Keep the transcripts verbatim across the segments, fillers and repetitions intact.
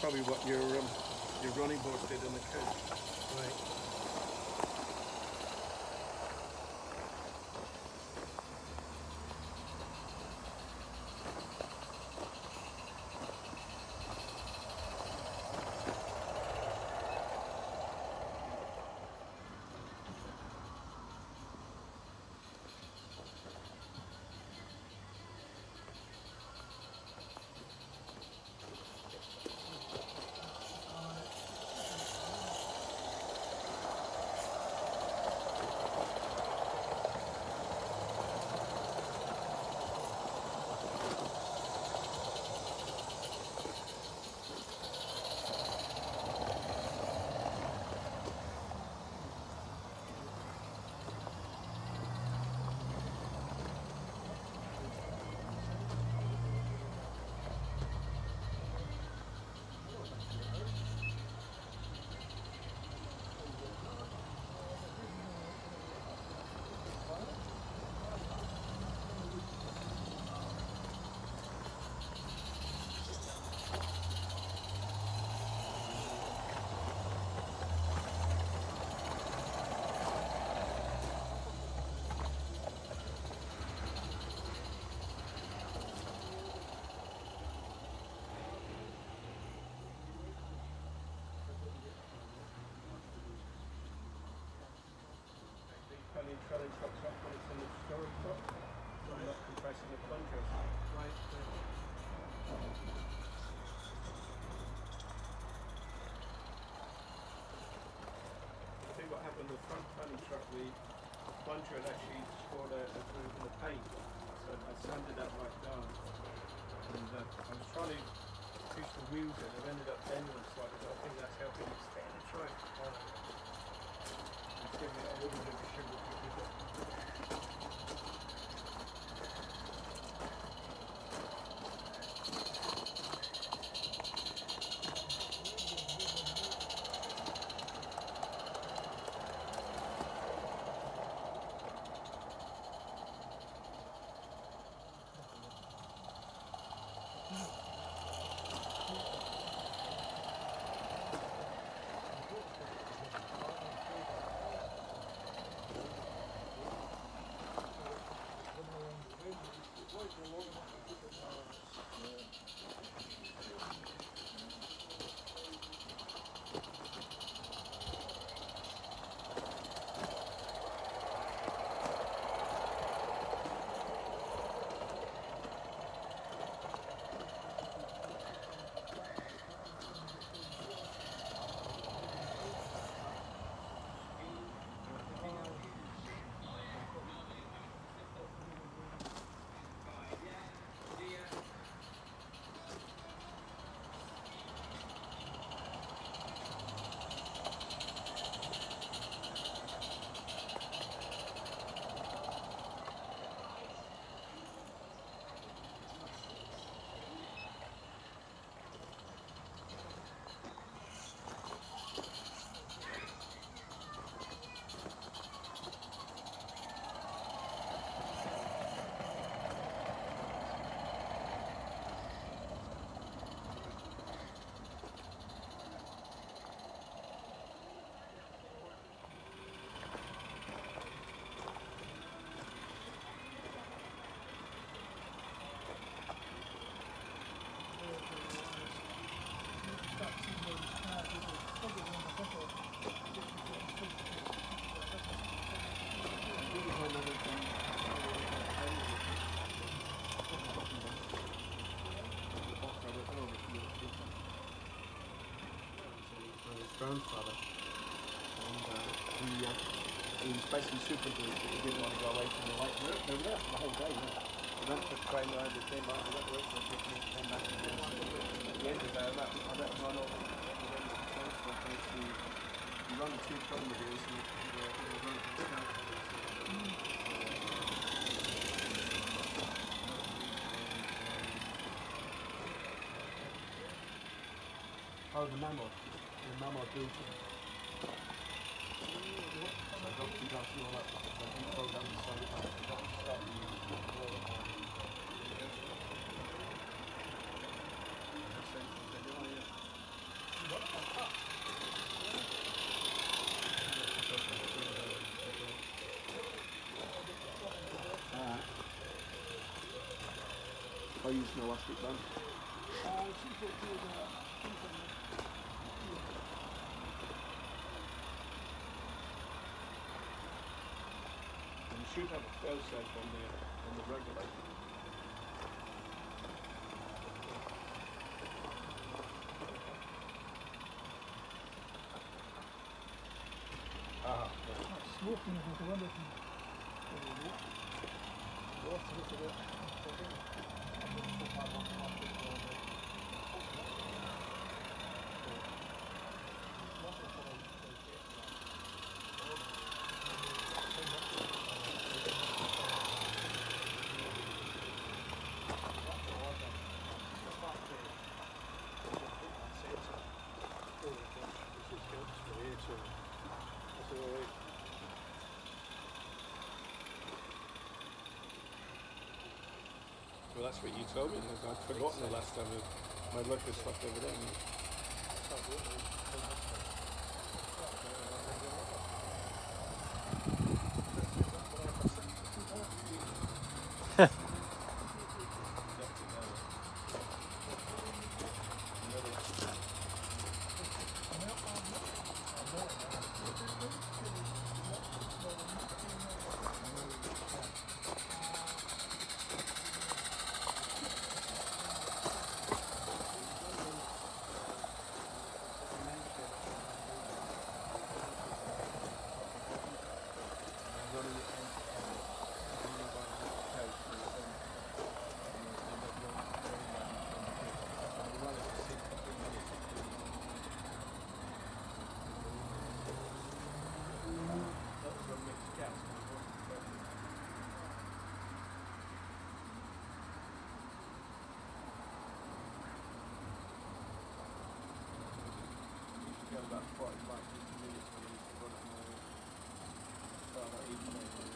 probably what your um, your running board did in the coach. Right. Trailing trucks up when it's in the storage box, so I'm not compressing the plungers. Right. I think what happened with the front trailing truck, the plunger had actually scored a, a groove in the paint, so I sanded that right down. And uh, I was trying to push the wheels in, I've ended up bending them slightly, but I think that's helping extend the truck. It's giving it a little bit of a sugar kick. Grandfather, and uh, he, uh, he was basically super good, but he didn't want to go away from the light. We were, we were there for the whole day. Yeah. We went to the train ride, we came out, we went away for a picnic, came back and did it. At the end of the day, I let I let him run over the to you run the two problem videos and you uh, you run the discount. Oh, the mammal. The mammal built it. So obviously that's all that the program so I use an elastic band. Uh, she put to the, And you should have a fail safe on the on the regulator. Ah, yeah. smoking is the one that Well, that's what you told me. I'd forgotten the last time my Locos stopped over there. About forty-five, fifty minutes when I used to run at my about eighty minutes.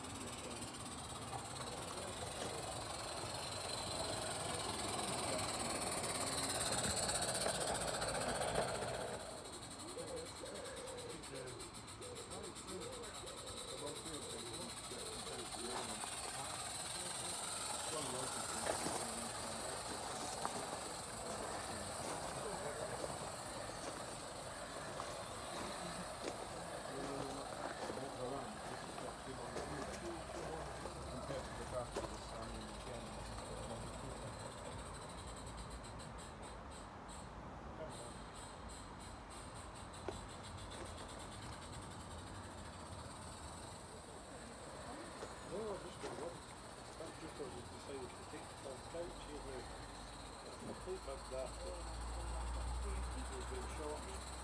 That has been short.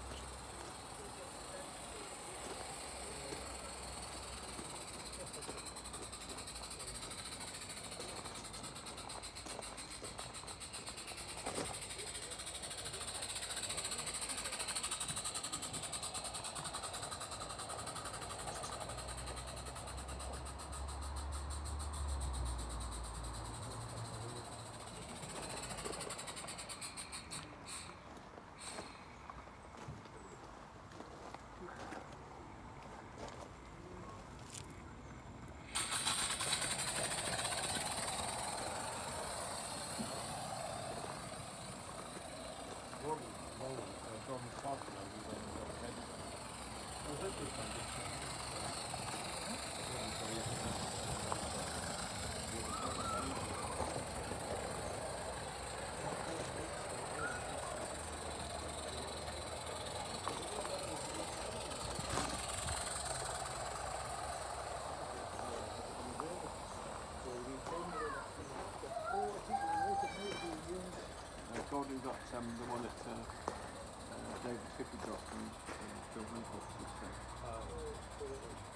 Gordon got um, the one at uh, uh, David Tippy got from uh, Phil Winkle's.